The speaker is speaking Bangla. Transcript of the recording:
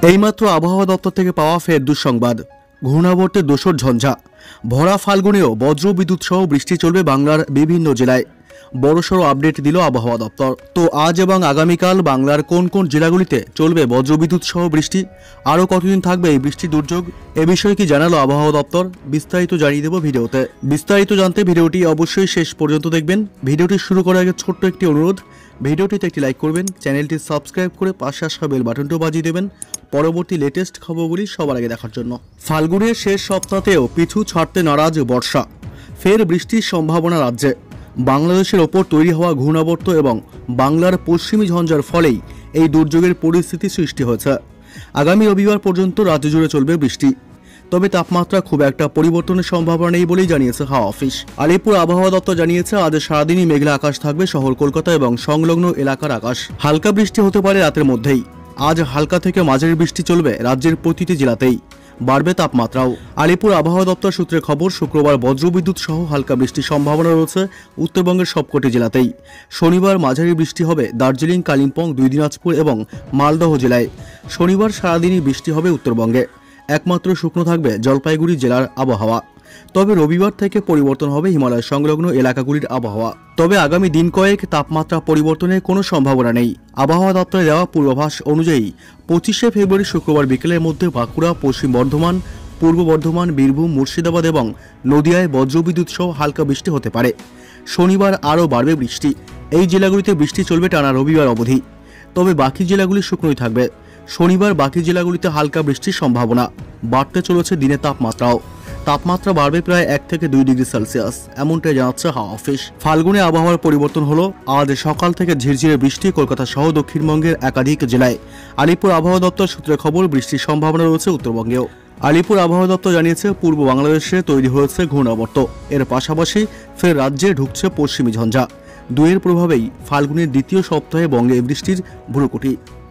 এইমাত্র আবহাওয়া দপ্তর থেকে পাওয়া ফের দুঃসংবাদ। ঘূর্ণাবর্তের দোসর ঝঞ্ঝা, ভরা ফাল্গুনেও বজ্র বিদ্যুৎ সহ বৃষ্টি চলবে বাংলার বিভিন্ন জেলায়। বড়সড় আপডেট দিল আবহাওয়া দপ্তর। তো আজ এবং আগামীকাল বাংলার কোন কোন জেলাগুলিতে চলবে বজ্রবিদ্যুৎ সহ বৃষ্টি, আরও কতদিন থাকবে এই বৃষ্টির দুর্যোগ, এ বিষয়ে কি জানালো আবহাওয়া দপ্তর, বিস্তারিত জানিয়ে দেব ভিডিওতে। বিস্তারিত জানতে ভিডিওটি অবশ্যই শেষ পর্যন্ত দেখবেন। ভিডিওটি শুরু করার আগে ছোট্ট একটি অনুরোধ, ভিডিওটিতে একটি লাইক করবেন, চ্যানেলটি সাবস্ক্রাইব করে পাশে আসা বেল বাটনটিও বাজিয়ে দেবেন পরবর্তী লেটেস্ট খবরগুলি সবার আগে দেখার জন্য। ফাল্গুনের শেষ সপ্তাহেও পিছু ছাড়তে নারাজ বর্ষা, ফের বৃষ্টির সম্ভাবনা রাজ্যে। বাংলাদেশের ওপর তৈরি হওয়া ঘূর্ণাবর্ত এবং বাংলার পশ্চিমী ঝঞ্ঝার ফলেই এই দুর্যোগের পরিস্থিতি সৃষ্টি হয়েছে। আগামী রবিবার পর্যন্ত রাজ্য জুড়ে চলবে বৃষ্টি, তবে তাপমাত্রা খুব একটা পরিবর্তনের সম্ভাবনা নেই বলেই জানিয়েছে হাওয়া অফিস। আলিপুর আবহাওয়া দপ্তর জানিয়েছে, আজ সারাদিনই মেঘলা আকাশ থাকবে শহর কলকাতা এবং সংলগ্ন এলাকার আকাশ। হালকা বৃষ্টি হতে পারে রাতের মধ্যেই। আজ হালকা থেকে মাঝারি বৃষ্টি চলবে রাজ্যের প্রতিটি জেলাতেই, বাড়বে তাপমাত্রাও। আলিপুর আবহাওয়া দপ্তর সূত্রে খবর, শুক্রবার বজ্রবিদ্যুৎ সহ হালকা বৃষ্টির সম্ভাবনা রয়েছে উত্তরবঙ্গের সবকটি জেলাতেই। শনিবার মাঝারি বৃষ্টি হবে দার্জিলিং, কালিম্পং, দুই দিনাজপুর এবং মালদহ জেলায়। শনিবার সারাদিনই বৃষ্টি হবে উত্তরবঙ্গে, একমাত্র শুকনো থাকবে জলপাইগুড়ি জেলার আবহাওয়া। তবে রবিবার থেকে পরিবর্তন হবে হিমালয় সংলগ্ন এলাকাগুলির আবহাওয়া। তবে আগামী দিন কয়েক তাপমাত্রা পরিবর্তনের কোনো সম্ভাবনা নেই। আবহাওয়া দপ্তরে দেওয়া পূর্বাভাস অনুযায়ী 25শে ফেব্রুয়ারি শুক্রবার বিকেলের মধ্যে বাঁকুড়া, পশ্চিম বর্ধমান, পূর্ব বর্ধমান, বীরভূম, মুর্শিদাবাদ এবং নদিয়ায় বজ্রবিদ্যুৎ সহ হালকা বৃষ্টি হতে পারে। শনিবার আরও বাড়বে বৃষ্টি। এই জেলাগুলিতে বৃষ্টি চলবে টানা রবিবার অবধি, তবে বাকি জেলাগুলি শুকনোই থাকবে। শনিবার বাকি জেলাগুলিতে হালকা বৃষ্টির সম্ভাবনা। বাড়তে চলেছে দিনের তাপমাত্রাও। তাপমাত্রা বাড়বে প্রায় 1 থেকে 2 ডিগ্রি সেলসিয়াস, এমনটাই জানাচ্ছে হাওয়া অফিস। ফাল্গুনে আবহাওয়ার পরিবর্তন হলো। আজ সকাল থেকে ঝিরঝিরে বৃষ্টি কলকাতা সহ দক্ষিণবঙ্গের একাধিক জেলায়। আলিপুর আবহাওয়া দপ্তর সূত্রে খবর, বৃষ্টির সম্ভাবনা রয়েছে উত্তরবঙ্গেও। আলিপুর আবহাওয়া দপ্তর জানিয়েছে, পূর্ব বাংলাদেশে তৈরি হয়েছে ঘূর্ণাবর্ত। এর পাশাপাশি ফের রাজ্যে ঢুকছে পশ্চিমী ঝঞ্ঝা। দুয়ের প্রভাবেই ফাল্গুনের দ্বিতীয় সপ্তাহে বঙ্গে বৃষ্টির ভ্রুকুটি।